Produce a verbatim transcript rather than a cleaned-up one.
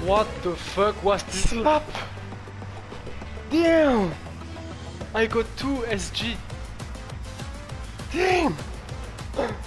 What the fuck was this lap? Damn! I got two S G. Damn!